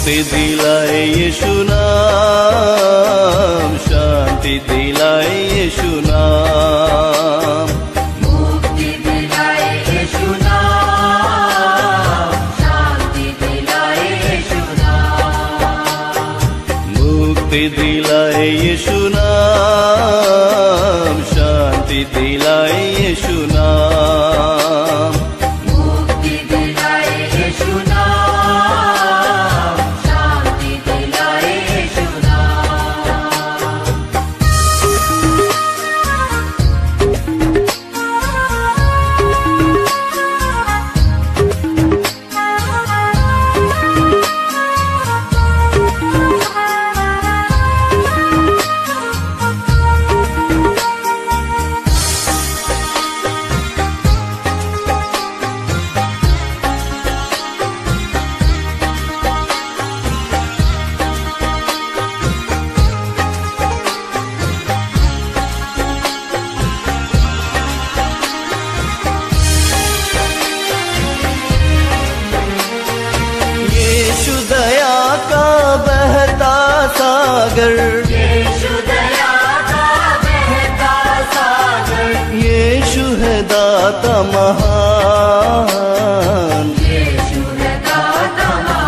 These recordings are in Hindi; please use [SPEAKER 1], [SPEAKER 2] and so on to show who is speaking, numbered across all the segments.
[SPEAKER 1] मुक्ति दिलाए यीशु नाम, शांति दिलाए यीशु नाम।
[SPEAKER 2] मुक्ति दिलाए यीशु नाम, शांति दिलाए यीशु नाम।
[SPEAKER 1] मुक्ति दिलाए यीशु नाम, शांति दिलाए यीशु नाम।
[SPEAKER 2] मुक्ति दिलाए यीशु नाम, शांति दिलाए यीशु
[SPEAKER 1] यीशु दया का बहता सागर,
[SPEAKER 2] यीशु दया का बहता सागर।
[SPEAKER 1] यीशु है दाता महान,
[SPEAKER 2] यीशु है दाता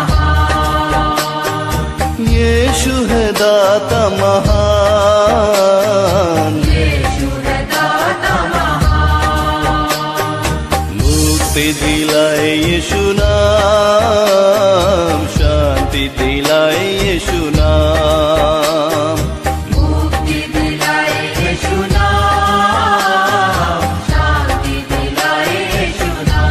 [SPEAKER 2] महान।
[SPEAKER 1] यीशु है दाता महान।
[SPEAKER 2] यीशु है दाता महान।
[SPEAKER 1] मुक्ति दिलाए यीशु नाम, शांति दिलाए यीशु नाम।
[SPEAKER 2] मुक्ति दिलाए यीशु नाम, शांति दिलाए यीशु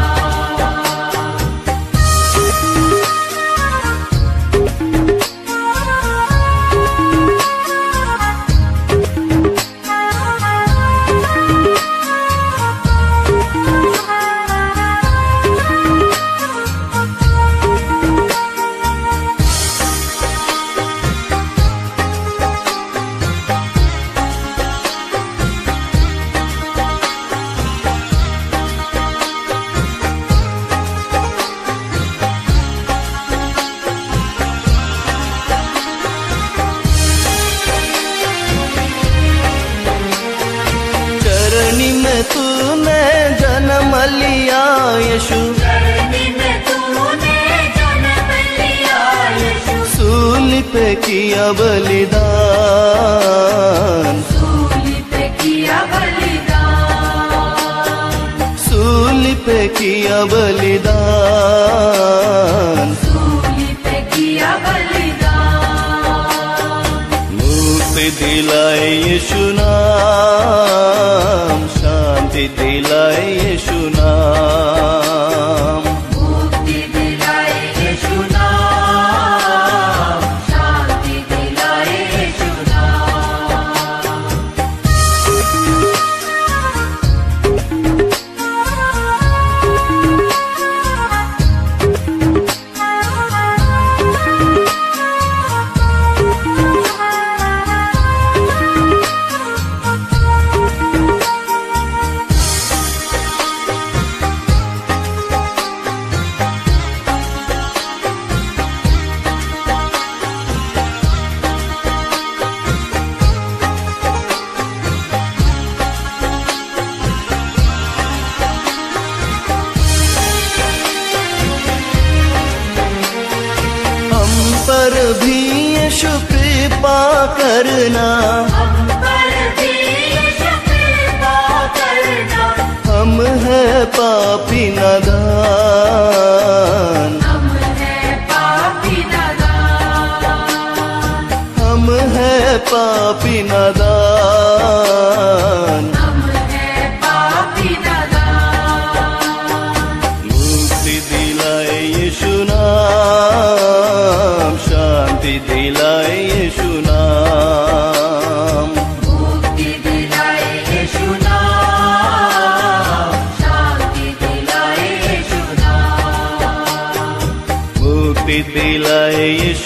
[SPEAKER 1] चरनी में तूने जन्म लिया यीशु,
[SPEAKER 2] धरती में तूने जन्म लिया यीशु।
[SPEAKER 1] सूली पे किया बलिदान,
[SPEAKER 2] सूली पे किया बलिदान।
[SPEAKER 1] सूली पे किया बलिदान।
[SPEAKER 2] सूली पे किया बलिदान।
[SPEAKER 1] मुक्ति दिलाए यीशु नाम, शांति दिलाए यीशु नाम।
[SPEAKER 2] मुक्ति दिलाए यीशु नाम, शांति दिलाए यीशु
[SPEAKER 1] पर भी यीशु कृपा करना,
[SPEAKER 2] हम पर भी यीशु कृपा करना।
[SPEAKER 1] हम है पापी नादान,
[SPEAKER 2] हम है पापी नादान।
[SPEAKER 1] हम है पापी नादान।
[SPEAKER 2] हम है पापी नादान।
[SPEAKER 1] मुक्ति दिलाए यीशु नाम, शांति दिलाए यीशु नाम।
[SPEAKER 2] मुक्ति दिलाए यीशु नाम, शांति दिलाए यीशु नाम।
[SPEAKER 1] मुक्ति दिलाए यीशु